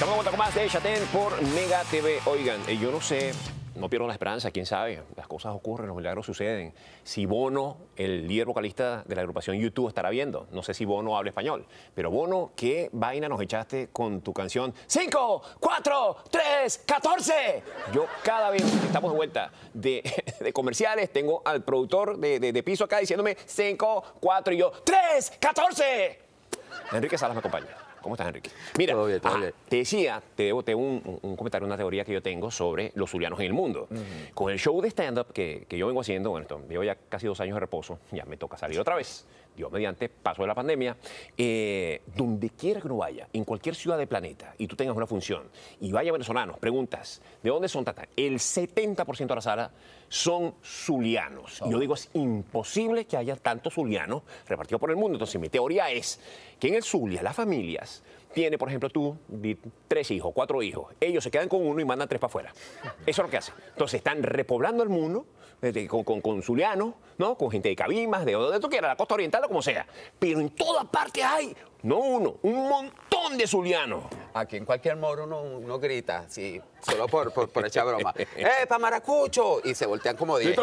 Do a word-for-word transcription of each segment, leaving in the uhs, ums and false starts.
Estamos de vuelta con más de Chatén por Mega T V. Oigan, eh, yo no sé, no pierdo la esperanza, quién sabe, las cosas ocurren, los milagros suceden. Si Bono, el líder vocalista de la agrupación YouTube, estará viendo. No sé si Bono habla español, pero Bono, ¿qué vaina nos echaste con tu canción? cinco, cuatro, tres, catorce. Yo cada vez que estamos de vuelta de, de comerciales, tengo al productor de, de, de piso acá diciéndome cinco, cuatro y yo, tres, catorce. Enrique Salas me acompaña. ¿Cómo estás, Enrique? Mira, todo bien, todo ah, bien. te decía, te debo te un, un comentario, una teoría que yo tengo sobre los zulianos en el mundo. Uh-huh. Con el show de stand-up que, que yo vengo haciendo, bueno, esto, llevo ya casi dos años de reposo, ya me toca salir otra vez. Dios mediante, paso de la pandemia. Eh, donde quiera que uno vaya, en cualquier ciudad del planeta, y tú tengas una función, y vaya venezolanos, preguntas, ¿de dónde son tata? El setenta por ciento de la sala son zulianos. Oh. Y yo digo, es imposible que haya tantos zulianos repartidos por el mundo. Entonces, mi teoría es que en el Zulia, las familias, tiene, por ejemplo, tú, tres hijos, cuatro hijos. Ellos se quedan con uno y mandan tres para afuera. Eso es lo que hacen. Entonces, están repoblando el mundo eh, con, con, con zulianos, ¿no? Con gente de Cabimas, de donde tú quieras, la costa oriental o como sea. Pero en todas partes hay, no uno, un montón de zulianos. Aquí en cualquier moro uno, uno grita, sí, solo por, por, por echar broma. ¡Eh, pa' maracucho! Y se voltean como diez.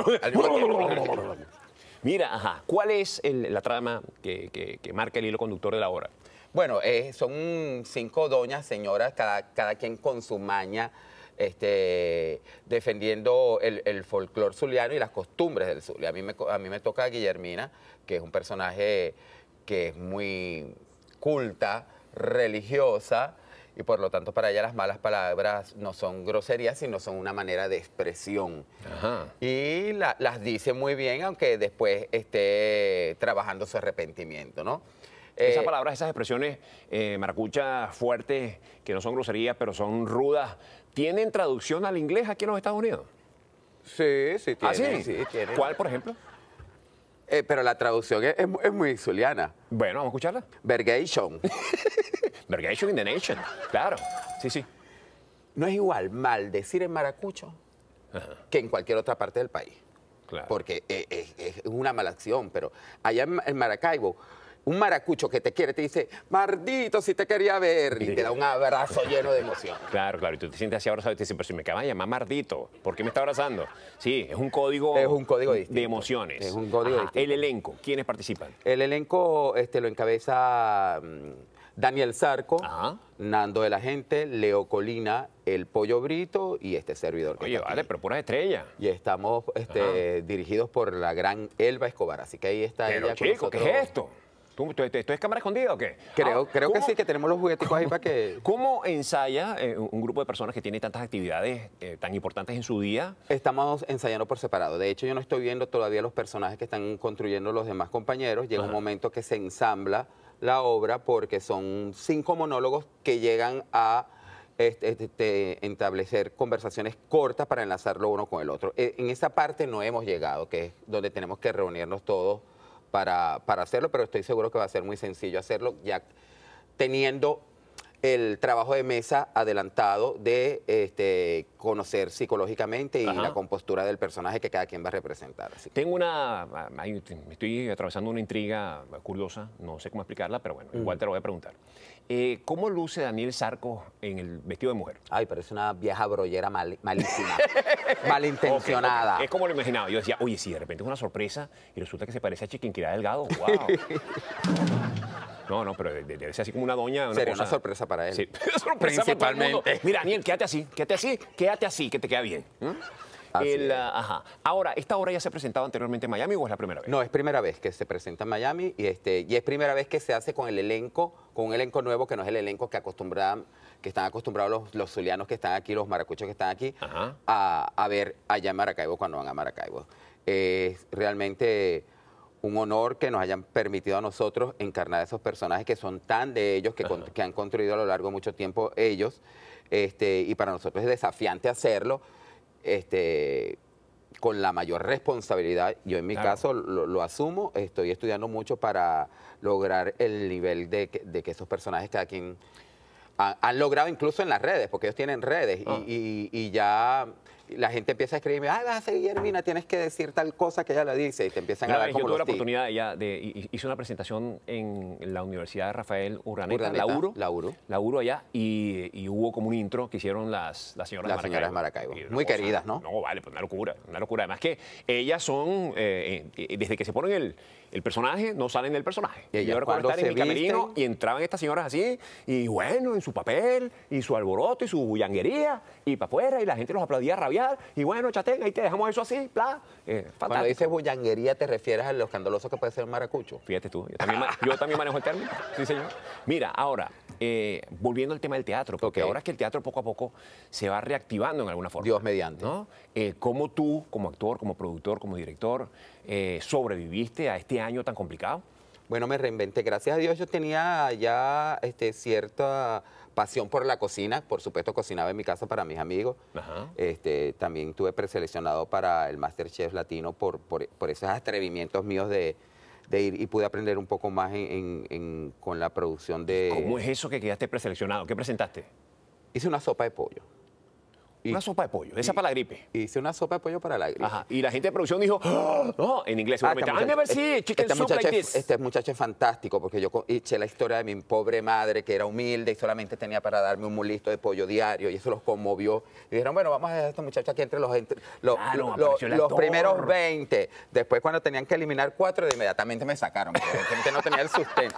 Mira, ajá, ¿cuál es el, la trama que, que, que marca el hilo conductor de la obra? Bueno, eh, son cinco doñas, señoras, cada, cada quien con su maña, este, defendiendo el, el folclore zuliano y las costumbres del Zulia. A mí, me, a mí me toca a Guillermina, que es un personaje que es muy culta, religiosa, y por lo tanto para ella las malas palabras no son groserías, sino son una manera de expresión. Ajá. Y la, las dice muy bien, aunque después esté trabajando su arrepentimiento, ¿no? Esas palabras, esas expresiones eh, maracuchas fuertes, que no son groserías, pero son rudas, ¿tienen traducción al inglés aquí en los Estados Unidos? Sí, sí tienen. ¿Ah, sí? Sí, tienen. ¿Cuál, por ejemplo? Eh, pero la traducción es, es, es muy zuliana. Bueno, vamos a escucharla. Vergation. Vergation in the nation. Claro, sí, sí. No es igual maldecir en maracucho Ajá. que en cualquier otra parte del país. Claro. Porque es, es, es una mala acción, pero allá en, en Maracaibo, un maracucho que te quiere te dice, maldito, si te quería ver, y te da un abrazo lleno de emoción. Claro, claro, y tú te sientes así abrazado y te dices, pero si me acaba de llamar mardito, ¿por qué me está abrazando? Sí, es un código, es un código distinto. de emociones. Es un código Ajá. distinto. El elenco, ¿quiénes participan? El elenco este, lo encabeza um, Daniel Zarco, Ajá. Nando de la Gente, Leo Colina, El Pollo Brito y este servidor. Oye, vale, pero puras estrellas. Y estamos este, dirigidos por la gran Elba Escobar, así que ahí está pero, ella chico, con ¿qué es esto? ¿Tú, tú, ¿Esto es cámara escondida o qué? Creo, ah, creo que sí, que tenemos los jugueticos ahí para que... ¿Cómo ensaya eh, un grupo de personas que tiene tantas actividades eh, tan importantes en su día? Estamos ensayando por separado. De hecho, yo no estoy viendo todavía los personajes que están construyendo los demás compañeros. Llega Ajá. un momento que se ensambla la obra porque son cinco monólogos que llegan a este, este, establecer conversaciones cortas para enlazarlo uno con el otro. En esa parte no hemos llegado, que es donde tenemos que reunirnos todos Para, para hacerlo, pero estoy seguro que va a ser muy sencillo hacerlo ya teniendo el trabajo de mesa adelantado de este, conocer psicológicamente y Ajá. la compostura del personaje que cada quien va a representar. Así. Tengo una, estoy atravesando una intriga curiosa, no sé cómo explicarla, pero bueno, igual mm. te lo voy a preguntar. Eh, ¿Cómo luce Daniel Zarco en el vestido de mujer? Ay, pero es una vieja brollera mal, malísima, malintencionada. Okay, okay. Es como lo imaginaba. Yo decía, oye, si de repente es una sorpresa y resulta que se parece a Chiquinquirá Delgado, wow. No, no, pero debe ser así como una doña. Una Sería cosa... una sorpresa para él. Sí, sorpresa principalmente. Para Mira, Daniel, quédate así, quédate así, quédate así, que te queda bien. ¿Mm? El, uh, ajá. Ahora, ¿esta obra ya se ha presentado anteriormente en Miami o es la primera vez? No, es primera vez que se presenta en Miami y, este, y es primera vez que se hace con el elenco, con un elenco nuevo que no es el elenco que acostumbran, que están acostumbrados los, los zulianos que están aquí, los maracuchos que están aquí, a, a ver allá en Maracaibo cuando van a Maracaibo. Es realmente un honor que nos hayan permitido a nosotros encarnar esos personajes que son tan de ellos, que, con, que han construido a lo largo de mucho tiempo ellos, este, y para nosotros es desafiante hacerlo. Este, con la mayor responsabilidad, yo en mi claro. caso lo, lo asumo, estoy estudiando mucho para lograr el nivel de que, de que esos personajes cada quien han, han logrado incluso en las redes, porque ellos tienen redes oh. y, y, y ya la gente empieza a escribirme, ah, vas a ser Guillermina, tienes que decir tal cosa que ella la dice, y te empiezan Una a dar vez como yo tuve los la tips. oportunidad, ella de, hice una presentación en la Universidad de Rafael Urdaneta, Urdaneta, la URO, la URO. la URO allá, y, y hubo como un intro que hicieron las, las señoras Las de señoras Maracaibo. Maracaibo. Y una Muy cosa- queridas, ¿no? No, vale, pues una locura, una locura. Además que ellas son, eh, eh, desde que se ponen el, el personaje, no salen del personaje. Y ellas yo recuerdo cuando estar en se mi camerino visten- y entraban estas señoras así, y bueno, en su papel, y su alboroto, y su bullanguería, y para afuera, y la gente los aplaudía a rabiar, y bueno, chatén, ahí te dejamos eso así, bla. Eh, Cuando fantástico. dices bullanguería, ¿te refieres a lo escandaloso que puede ser un maracucho? Fíjate tú, yo también, ma- yo también manejo el término. Sí, señor. Mira, ahora, eh, volviendo al tema del teatro, porque Ok. ahora es que el teatro poco a poco se va reactivando en alguna forma. Dios mediante. ¿No? Eh, ¿Cómo tú, como actor, como productor, como director, eh, sobreviviste a este año tan complicado? Bueno, me reinventé. Gracias a Dios yo tenía ya este, cierta pasión por la cocina. Por supuesto, cocinaba en mi casa para mis amigos. Ajá. Este, también tuve preseleccionado para el MasterChef Latino por, por, por esos atrevimientos míos de, de ir y pude aprender un poco más en, en- en- con la producción de... ¿Cómo es eso que quedaste preseleccionado? ¿Qué presentaste? Hice una sopa de pollo. Y- Una sopa de pollo, esa para la gripe. Hice una sopa de pollo para la gripe. Ajá. Y la gente de producción dijo, "Ah", no, en inglés Ah, seguramente, este I never muchacho- see chicken este soup muchacho, like es- this. este muchacho es fantástico porque yo co- eché la historia de mi pobre madre que era humilde y solamente tenía para darme un mulito de pollo diario y eso los conmovió. Y dijeron, bueno, vamos a dejar a este muchacho aquí entre los, entre, los, Claro, los- apareció el los actor. primeros veinte. Después cuando tenían que eliminar cuatro, de inmediatamente me sacaron porque evidentemente no tenía el sustento.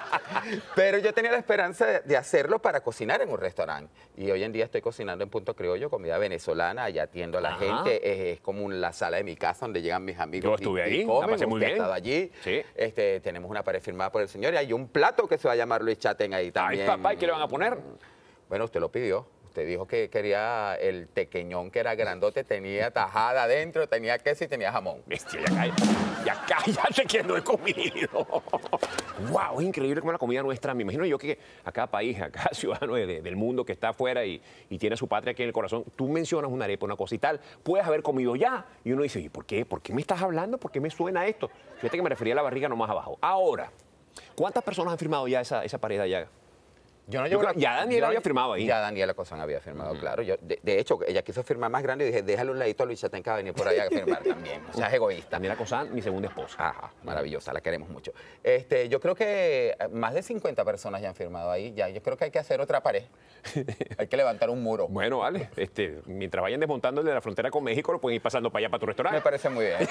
Pero yo tenía la esperanza de, de hacerlo para cocinar en un restaurante. Y hoy en día estoy cocinando en Punto Criollo, comida venezolana, allá atiendo a la Ajá. gente. Es, es como la sala de mi casa donde llegan mis amigos. Yo y- estuve y ahí, la comen. pasé muy Usted ha bien. estado allí. Sí. Este, tenemos una pared firmada por el señor y hay un plato que se va a llamar Luis Chaten ahí Ay, también. papá, ¿y qué le van a poner? Bueno, usted lo pidió. Usted dijo que quería el tequeñón que era grandote, tenía tajada adentro, tenía queso y tenía jamón. Bestia, ya cállate, ya cállate que no he comido. Wow, es increíble como la comida nuestra. Me imagino yo que a cada país, a cada ciudadano de- de- del mundo que está afuera y, y tiene su patria aquí en el corazón, tú mencionas una arepa, una cosa y tal, puedes haber comido ya. Y uno dice, ¿y por qué? ¿Por qué me estás hablando? ¿Por qué me suena esto? Fíjate que me refería a la barriga no más abajo. Ahora, ¿cuántas personas han firmado ya esa, esa pared allá? Yo no Yo llevo creo- la- ya Daniela yo- había firmado ahí. Ya Daniela Cozán había firmado, claro. Yo, de, de hecho, ella quiso firmar más grande y dije, déjale un ladito a Luis Chaten que va a venir por allá a firmar también. O sea, es egoísta. Daniela Cozán, mi segunda esposa. Ajá, maravillosa, la queremos mucho. Este, yo creo que más de cincuenta personas ya han firmado ahí. Ya, yo creo que hay que hacer otra pared. Hay que levantar un muro. Bueno, vale. Este, mientras vayan desmontando el de la frontera con México, lo pueden ir pasando para allá, para tu restaurante. Me parece muy bien.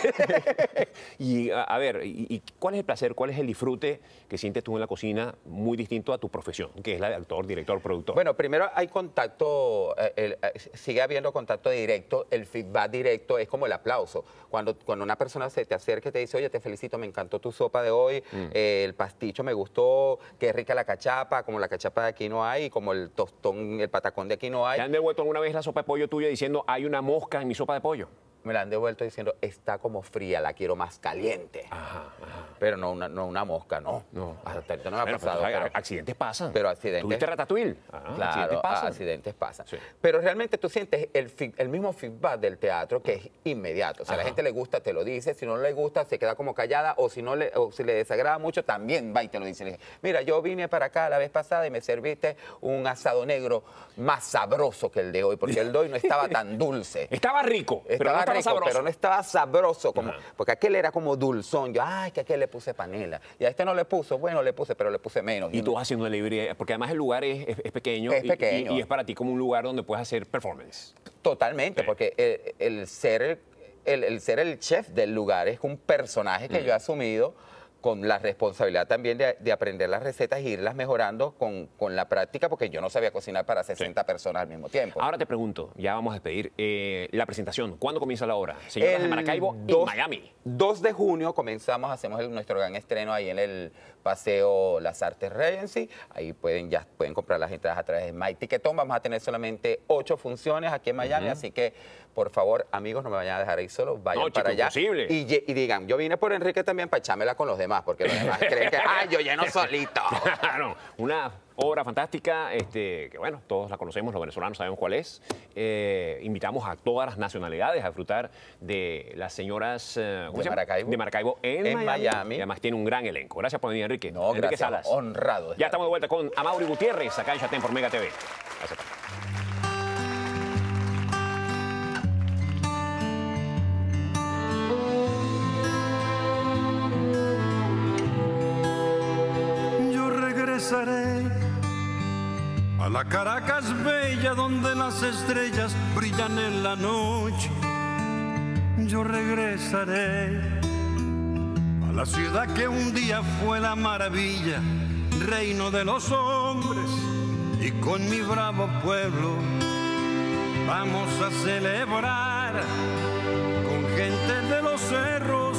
Y a, a ver, y, y cuál es el placer, cuál es el disfrute que sientes tú en la cocina muy distinto a tu profesión, que es la de actor, director, productor? Bueno, primero hay contacto, eh, el- eh, sigue habiendo contacto directo, el feedback directo es como el aplauso. Cuando, cuando una persona se te acerca y te dice, oye, te felicito, me encantó tu sopa de hoy, eh, el pasticho me gustó, qué rica la cachapa, como la cachapa de aquí no hay, como el tostón, el patacón de aquí no hay. ¿Te han devuelto alguna vez la sopa de pollo tuya diciendo, hay una mosca en mi sopa de pollo? Me la han devuelto diciendo, está como fría, la quiero más caliente. Ajá, ajá. Pero no una, no una mosca, no. No. Hasta ahorita no me ha Bueno, pasado. pues, pero- accidentes pasan. pero accidentes- ¿Tuviste Ratatouille? Ajá, Claro, accidentes pasan. accidentes pasan. Sí. Pero realmente tú sientes el, fi- el mismo feedback del teatro que es inmediato. O sea, a la Ajá. gente le gusta, te lo dice. Si no le gusta, se queda como callada. O si, no le, o si le desagrada mucho, también va y te lo dice. Le dice, mira, yo vine para acá la vez pasada y me serviste un asado negro más sabroso que el de hoy, porque el de hoy no estaba tan dulce. Estaba rico, pero no Estaba estaba rico, sabroso. pero no estaba sabroso, como, Ajá. porque aquel era como dulzón. Yo, ay, que a aquel le puse panela. Y a este no le puso, bueno, le puse, pero le puse menos. Y tú vas haciendo delivery, porque además el lugar es, es- es pequeño, Es y- pequeño. Y, y es para ti como un lugar donde puedes hacer performance. Totalmente, Sí. porque el, el ser, el, el ser el chef del lugar es un personaje que yo he asumido con la responsabilidad también de, de aprender las recetas e irlas mejorando con, con la práctica, porque yo no sabía cocinar para sesenta personas al mismo tiempo. Ahora te pregunto, ya vamos a despedir, eh, la presentación, ¿cuándo comienza la obra? Señoras de El Maracaibo y dos- Miami. dos de junio comenzamos, hacemos el- nuestro gran estreno ahí en el Paseo Las Artes Regency. Ahí pueden ya pueden comprar las entradas a través de My Ticketón. Vamos a tener solamente ocho funciones aquí en Miami, así que por favor, amigos, no me vayan a dejar ahí solos, vayan No, chico, para allá. imposible. Y, lle- y digan, yo vine por Enrique también para echármela con los demás, porque los demás creen que, ay, yo lleno solito. Claro, una obra fantástica, este, que bueno, todos la conocemos, los venezolanos sabemos cuál es. Eh, invitamos a todas las nacionalidades a disfrutar de las señoras eh, ¿cómo De se llama? Maracaibo. de Maracaibo en, En Miami. Miami. Y además tiene un gran elenco. Gracias por venir, Enrique. No, Enrique gracias, Salas. honrado de Ya estar estamos de vuelta con Amaury Gutiérrez, acá en Chatén por Mega T V. Gracias. regresaré a la Caracas bella donde las estrellas brillan en la noche. Yo regresaré a la ciudad que un día fue la maravilla, reino de los hombres, y con mi bravo pueblo vamos a celebrar con gente de los cerros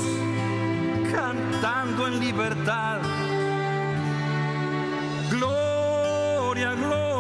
cantando en libertad. Gloria, gloria.